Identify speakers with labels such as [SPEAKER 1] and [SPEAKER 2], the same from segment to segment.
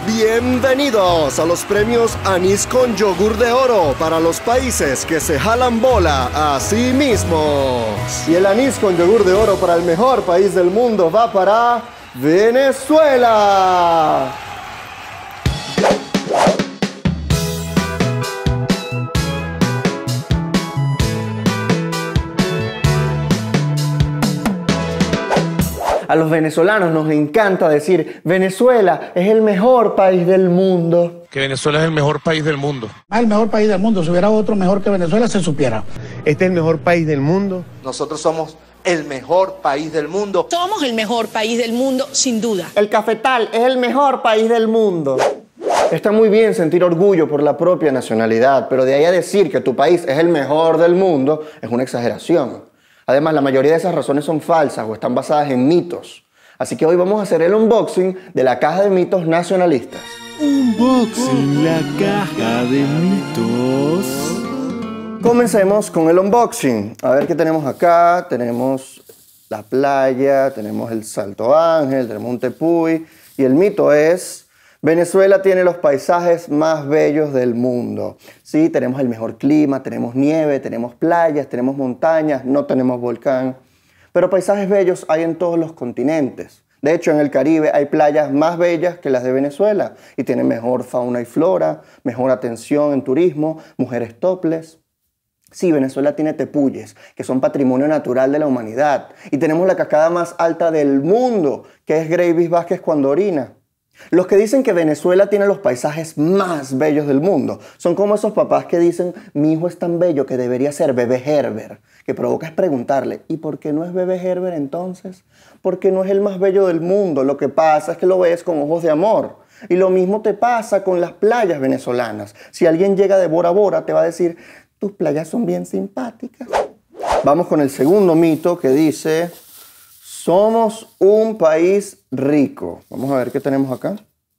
[SPEAKER 1] Bienvenidos a los premios Anís con Yogur de Oro para los países que se jalan bola a sí mismos. Y el anís con yogur de oro para el mejor país del mundo va para Venezuela. A los venezolanos nos encanta decir Venezuela es el mejor país del mundo.
[SPEAKER 2] Que Venezuela es el mejor país del mundo.
[SPEAKER 3] El mejor país del mundo. Si hubiera otro mejor que Venezuela, se supiera.
[SPEAKER 4] Este es el mejor país del mundo.
[SPEAKER 5] Nosotros somos el mejor país del mundo.
[SPEAKER 6] Somos el mejor país del mundo, sin duda.
[SPEAKER 1] El cafetal es el mejor país del mundo. Está muy bien sentir orgullo por la propia nacionalidad, pero de ahí a decir que tu país es el mejor del mundo es una exageración. Además, la mayoría de esas razones son falsas o están basadas en mitos. Así que hoy vamos a hacer el unboxing de la caja de mitos nacionalistas.
[SPEAKER 7] Unboxing, la caja de mitos.
[SPEAKER 1] Comencemos con el unboxing. A ver qué tenemos acá. Tenemos la playa, tenemos el Salto Ángel, tenemos un tepuy. Y el mito es: Venezuela tiene los paisajes más bellos del mundo. Sí, tenemos el mejor clima, tenemos nieve, tenemos playas, tenemos montañas, no tenemos volcán. Pero paisajes bellos hay en todos los continentes. De hecho, en el Caribe hay playas más bellas que las de Venezuela y tienen mejor fauna y flora, mejor atención en turismo, mujeres topless. Sí, Venezuela tiene tepuyes, que son patrimonio natural de la humanidad. Y tenemos la cascada más alta del mundo, que es Gravis Vázquez cuando orina. Los que dicen que Venezuela tiene los paisajes más bellos del mundo son como esos papás que dicen: mi hijo es tan bello que debería ser Bebé Herbert. Que provoca es preguntarle: ¿y por qué no es Bebé Herbert entonces? Porque no es el más bello del mundo. Lo que pasa es que lo ves con ojos de amor. Y lo mismo te pasa con las playas venezolanas. Si alguien llega de Bora Bora te va a decir: tus playas son bien simpáticas. Vamos con el segundo mito, que dice: somos un país rico. Vamos a ver qué tenemos acá.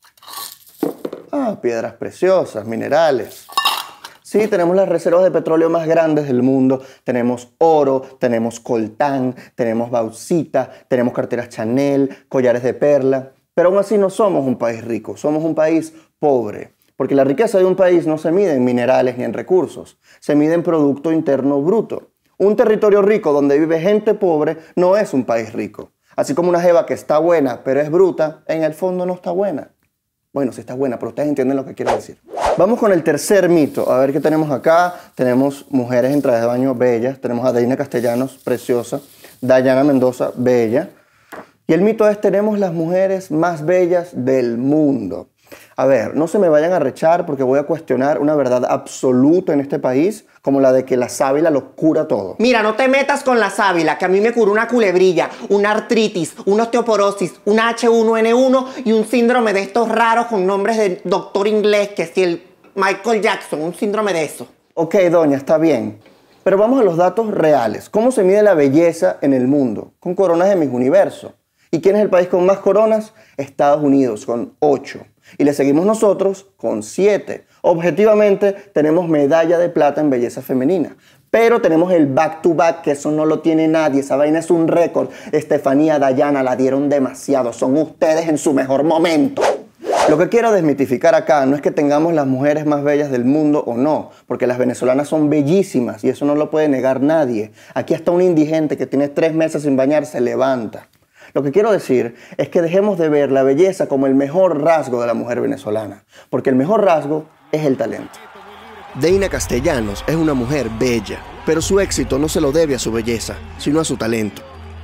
[SPEAKER 1] Piedras preciosas, minerales. Sí, tenemos las reservas de petróleo más grandes del mundo. Tenemos oro, tenemos coltán, tenemos bauxita, tenemos carteras Chanel, collares de perla. Pero aún así no somos un país rico, somos un país pobre. Porque la riqueza de un país no se mide en minerales ni en recursos, se mide en Producto Interno Bruto. Un territorio rico donde vive gente pobre no es un país rico. Así como una jeva que está buena pero es bruta, en el fondo no está buena. Bueno, sí está buena, pero ustedes entienden lo que quiero decir. Vamos con el tercer mito. A ver qué tenemos acá. Tenemos mujeres en traje de baño bellas. Tenemos a Deina Castellanos, preciosa. Dayana Mendoza, bella. Y el mito es: tenemos las mujeres más bellas del mundo. A ver, no se me vayan a rechar porque voy a cuestionar una verdad absoluta en este país, como la de que la sábila lo cura todo.
[SPEAKER 8] Mira, no te metas con la sábila, que a mí me curó una culebrilla, una artritis, una osteoporosis, una H1N1 y un síndrome de estos raros con nombres de doctor inglés, que si el Michael Jackson, un síndrome de eso.
[SPEAKER 1] Ok, doña, está bien. Pero vamos a los datos reales. ¿Cómo se mide la belleza en el mundo? Con coronas de Miss Universo. ¿Y quién es el país con más coronas? Estados Unidos, con 8. Y le seguimos nosotros con 7. Objetivamente, tenemos medalla de plata en belleza femenina. Pero tenemos el back-to-back, que eso no lo tiene nadie. Esa vaina es un récord. Estefanía, Dayana, la dieron demasiado. Son ustedes en su mejor momento. Lo que quiero desmitificar acá no es que tengamos las mujeres más bellas del mundo o no, porque las venezolanas son bellísimas y eso no lo puede negar nadie. Aquí hasta un indigente que tiene 3 meses sin bañar se levanta. Lo que quiero decir es que dejemos de ver la belleza como el mejor rasgo de la mujer venezolana, porque el mejor rasgo es el talento. Deina Castellanos es una mujer bella, pero su éxito no se lo debe a su belleza, sino a su talento.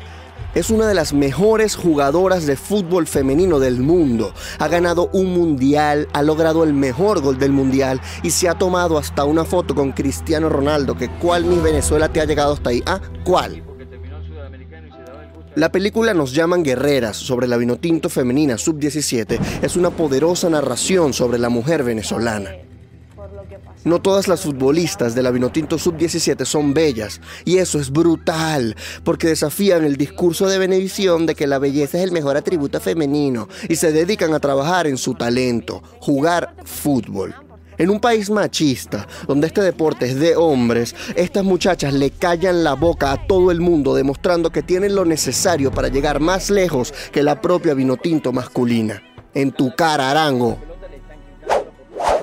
[SPEAKER 1] Es una de las mejores jugadoras de fútbol femenino del mundo. Ha ganado un mundial, ha logrado el mejor gol del mundial y se ha tomado hasta una foto con Cristiano Ronaldo. Que ¿cuál Miss Venezuela te ha llegado hasta ahí? ¿Cuál? La película Nos llaman guerreras, sobre la Vinotinto femenina sub-17, es una poderosa narración sobre la mujer venezolana. No todas las futbolistas de la Vinotinto sub-17 son bellas, y eso es brutal, porque desafían el discurso de Venevisión de que la belleza es el mejor atributo femenino, y se dedican a trabajar en su talento, jugar fútbol. En un país machista, donde este deporte es de hombres, estas muchachas le callan la boca a todo el mundo, demostrando que tienen lo necesario para llegar más lejos que la propia Vinotinto masculina. En tu cara, Arango.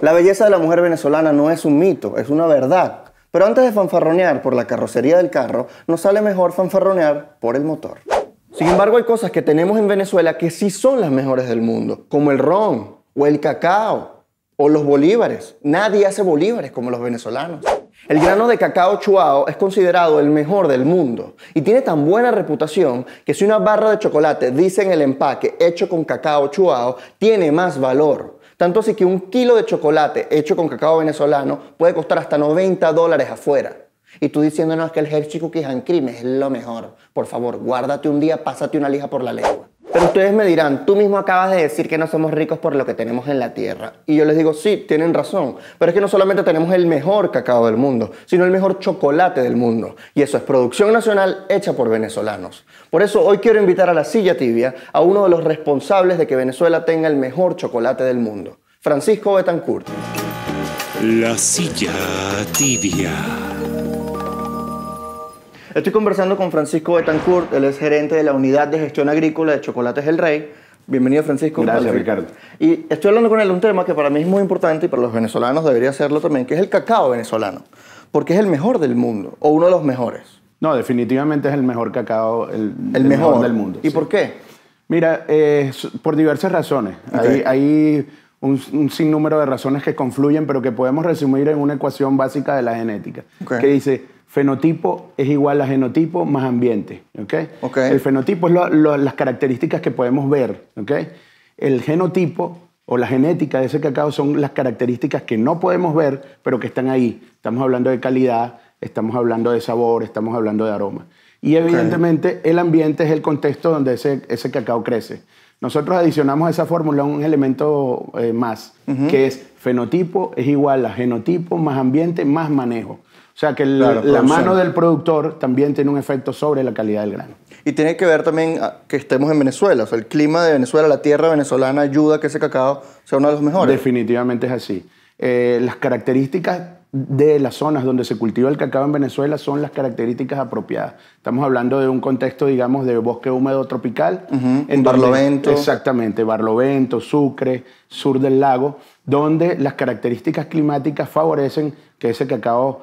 [SPEAKER 1] La belleza de la mujer venezolana no es un mito, es una verdad. Pero antes de fanfarronear por la carrocería del carro, nos sale mejor fanfarronear por el motor. Sin embargo, hay cosas que tenemos en Venezuela que sí son las mejores del mundo, como el ron, o el cacao, o los bolívares. Nadie hace bolívares como los venezolanos. El grano de cacao chuao es considerado el mejor del mundo y tiene tan buena reputación que si una barra de chocolate dice en el empaque hecho con cacao chuao, tiene más valor. Tanto así que un kilo de chocolate hecho con cacao venezolano puede costar hasta $90 afuera. Y tú diciéndonos que el Hershey Cookies and Cream es lo mejor. Por favor, guárdate un día, pásate una lija por la lengua. Pero ustedes me dirán, tú mismo acabas de decir que no somos ricos por lo que tenemos en la tierra. Y yo les digo, sí, tienen razón. Pero es que no solamente tenemos el mejor cacao del mundo, sino el mejor chocolate del mundo. Y eso es producción nacional hecha por venezolanos. Por eso hoy quiero invitar a la silla tibia a uno de los responsables de que Venezuela tenga el mejor chocolate del mundo, Francisco Betancourt.
[SPEAKER 7] La silla tibia.
[SPEAKER 1] Estoy conversando con Francisco Betancourt, él es gerente de la Unidad de Gestión Agrícola de Chocolates El Rey. Bienvenido, Francisco.
[SPEAKER 4] Gracias, Ricardo.
[SPEAKER 1] Y estoy hablando con él de un tema que para mí es muy importante y para los venezolanos debería serlo también, que es el cacao venezolano, porque es el mejor del mundo, o uno de los mejores.
[SPEAKER 4] No, definitivamente es el mejor cacao, el
[SPEAKER 1] mejor
[SPEAKER 4] del mundo.
[SPEAKER 1] ¿Y
[SPEAKER 4] sí.
[SPEAKER 1] por qué?
[SPEAKER 4] Mira, por diversas razones.
[SPEAKER 1] Okay.
[SPEAKER 4] Hay un sinnúmero de razones que confluyen, pero que podemos resumir en una ecuación básica de la genética,
[SPEAKER 1] Okay.
[SPEAKER 4] que dice fenotipo es igual a genotipo más ambiente. ¿Okay?
[SPEAKER 1] Okay.
[SPEAKER 4] El fenotipo es las características que podemos ver. ¿Okay? El genotipo o la genética de ese cacao son las características que no podemos ver, pero que están ahí. Estamos hablando de calidad, estamos hablando de sabor, estamos hablando de aroma. Y evidentemente el ambiente es el contexto donde ese cacao crece. Nosotros adicionamos a esa fórmula un elemento más, que es fenotipo es igual a genotipo más ambiente más manejo. O sea que la mano del productor también tiene un efecto sobre la calidad del grano.
[SPEAKER 1] Y tiene que ver también que estemos en Venezuela. O sea, el clima de Venezuela, la tierra venezolana ayuda a que ese cacao sea uno de los mejores.
[SPEAKER 4] Definitivamente es así. Las características de las zonas donde se cultiva el cacao en Venezuela son las características apropiadas. Estamos hablando de un contexto, digamos, de bosque húmedo tropical.
[SPEAKER 1] En Barlovento.
[SPEAKER 4] Exactamente, Barlovento, Sucre, sur del lago, donde las características climáticas favorecen que ese cacao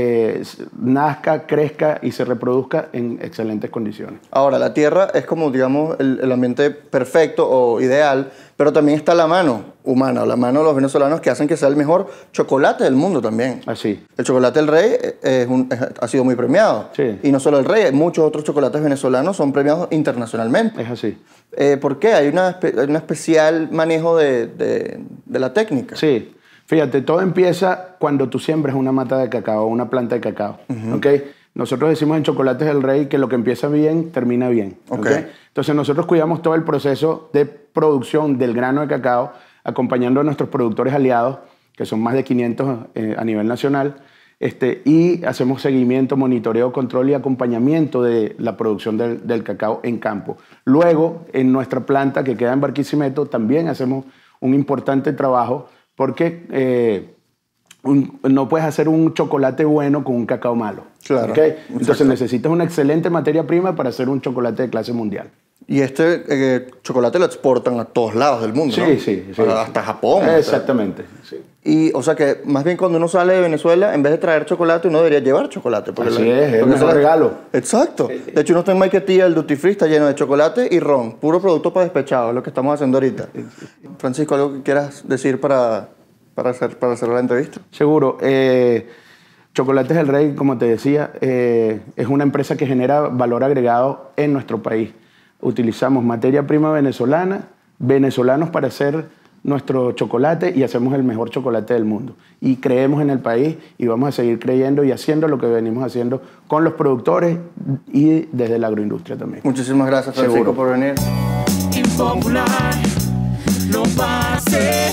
[SPEAKER 4] nazca, crezca y se reproduzca en excelentes condiciones.
[SPEAKER 1] Ahora, la tierra es como, digamos, el ambiente perfecto o ideal, pero también está la mano humana, o la mano de los venezolanos que hacen que sea el mejor chocolate del mundo también.
[SPEAKER 4] Así.
[SPEAKER 1] El chocolate El Rey ha sido muy premiado.
[SPEAKER 4] Sí.
[SPEAKER 1] Y no solo El Rey, muchos otros chocolates venezolanos son premiados internacionalmente.
[SPEAKER 4] Es así.
[SPEAKER 1] ¿Por qué? Hay un especial manejo de la técnica.
[SPEAKER 4] Sí. Fíjate, todo empieza cuando tú siembras una mata de cacao, una planta de cacao. ¿Okay? Nosotros decimos en Chocolates El Rey que lo que empieza bien, termina bien. ¿Okay? Entonces nosotros cuidamos todo el proceso de producción del grano de cacao, acompañando a nuestros productores aliados, que son más de 500 a nivel nacional, y hacemos seguimiento, monitoreo, control y acompañamiento de la producción del cacao en campo. Luego, en nuestra planta que queda en Barquisimeto, también hacemos un importante trabajo porque no puedes hacer un chocolate bueno con un cacao malo.
[SPEAKER 1] Claro.
[SPEAKER 4] ¿Okay? Entonces necesitas una excelente materia prima para hacer un chocolate de clase mundial.
[SPEAKER 1] Y chocolate lo exportan a todos lados del mundo,
[SPEAKER 4] Sí,
[SPEAKER 1] ¿no?
[SPEAKER 4] sí.
[SPEAKER 1] Hasta Japón.
[SPEAKER 4] Exactamente, sí.
[SPEAKER 1] Y, o sea que, más bien cuando uno sale de Venezuela, en vez de traer chocolate, uno debería llevar chocolate. Porque
[SPEAKER 4] Así es el mejor regalo.
[SPEAKER 1] Exacto. De hecho, uno está en Maiquetía, el duty free está lleno de chocolate y ron. Puro producto para despechados, es lo que estamos haciendo ahorita. Francisco, ¿algo que quieras decir para cerrar la entrevista?
[SPEAKER 4] Seguro. Chocolates El Rey, como te decía, es una empresa que genera valor agregado en nuestro país. Utilizamos materia prima venezolana, venezolanos para hacer nuestro chocolate y hacemos el mejor chocolate del mundo. Y creemos en el país y vamos a seguir creyendo y haciendo lo que venimos haciendo con los productores y desde la agroindustria también.
[SPEAKER 1] Muchísimas gracias, Francisco,
[SPEAKER 4] Seguro.
[SPEAKER 1] por venir.
[SPEAKER 7] Impopular, no pase.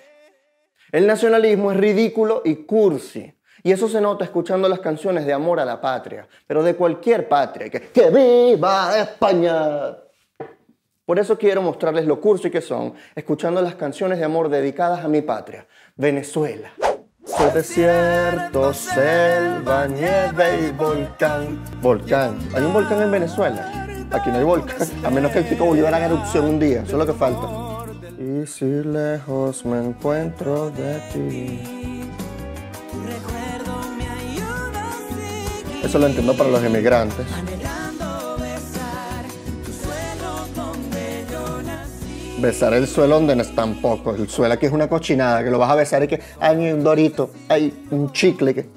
[SPEAKER 1] El nacionalismo es ridículo y cursi. Y eso se nota escuchando las canciones de amor a la patria, pero de cualquier patria. ¡Que viva España! Por eso quiero mostrarles lo cursi que son, escuchando las canciones de amor dedicadas a mi patria, Venezuela. Soy desierto, selva, nieve y volcán. Volcán. ¿Hay un volcán en Venezuela? Aquí no hay volcán, a menos que el Pico Bolívar haga erupción un día, eso es lo que falta. Y si lejos me encuentro de ti. Eso lo entiendo para los inmigrantes. Besar el suelo donde no es tampoco. El suelo aquí es una cochinada, que lo vas a besar y que hay un dorito, hay un chicle que...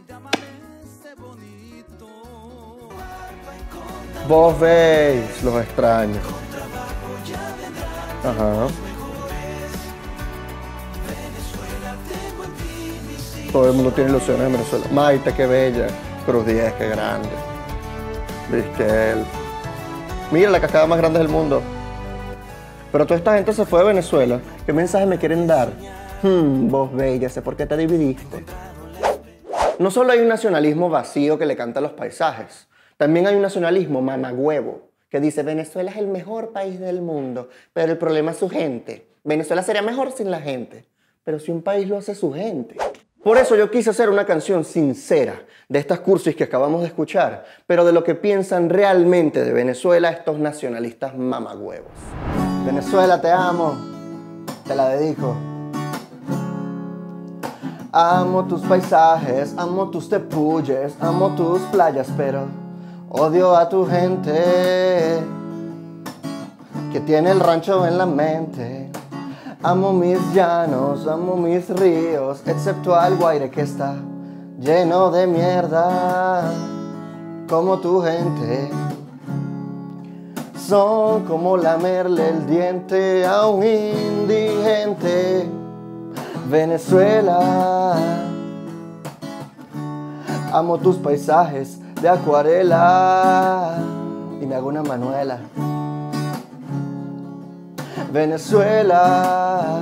[SPEAKER 1] Vos veis, los extraños. Ajá. Todo el mundo tiene ilusiones en Venezuela. Maite, qué bella. Cruz 10, qué grande. Vizquel. Mira, la cascada más grande del mundo. Pero toda esta gente se fue de Venezuela. ¿Qué mensaje me quieren dar? Vos bella, sé por qué te dividiste. No solo hay un nacionalismo vacío que le canta a los paisajes. También hay un nacionalismo mamagüevo que dice Venezuela es el mejor país del mundo, pero el problema es su gente. Venezuela sería mejor sin la gente, pero si un país lo hace su gente. Por eso yo quise hacer una canción sincera de estas cursis que acabamos de escuchar, pero de lo que piensan realmente de Venezuela estos nacionalistas mamagüevos. Venezuela, te amo, te la dedico. Amo tus paisajes, amo tus tepuyes, amo tus playas, pero odio a tu gente que tiene el rancho en la mente. Amo mis llanos, amo mis ríos, excepto al Guaire que está lleno de mierda, como tu gente. Son como lamerle el diente a un indigente. Venezuela, amo tus paisajes de acuarela y me hago una manuela. Venezuela,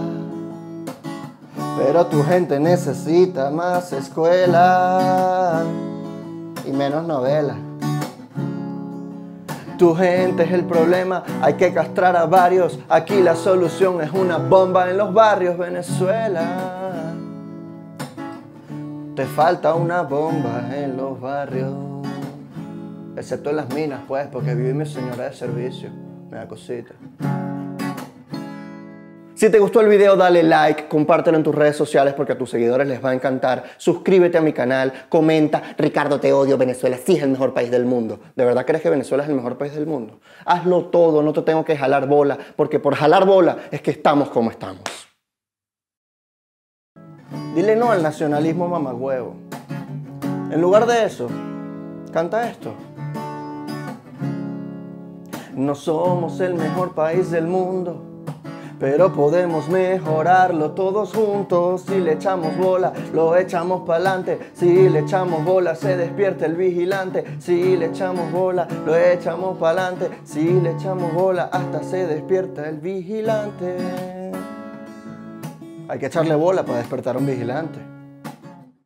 [SPEAKER 1] pero tu gente necesita más escuela y menos novela. Tu gente es el problema, hay que castrar a varios. Aquí la solución es una bomba en los barrios. Venezuela, te falta una bomba en los barrios. Excepto en las minas, pues, porque vive mi señora de servicio. Me da cosita. Si te gustó el video, dale like, compártelo en tus redes sociales porque a tus seguidores les va a encantar. Suscríbete a mi canal, comenta, Ricardo, te odio, Venezuela sí es el mejor país del mundo. ¿De verdad crees que Venezuela es el mejor país del mundo? Hazlo todo, no te tengo que jalar bola, porque por jalar bola es que estamos como estamos. Dile no al nacionalismo mamagüevo. En lugar de eso, canta esto. No somos el mejor país del mundo, pero podemos mejorarlo todos juntos. Si le echamos bola, lo echamos pa'lante. Si le echamos bola, se despierta el vigilante. Si le echamos bola, lo echamos pa'lante. Si le echamos bola, hasta se despierta el vigilante. Hay que echarle bola para despertar a un vigilante.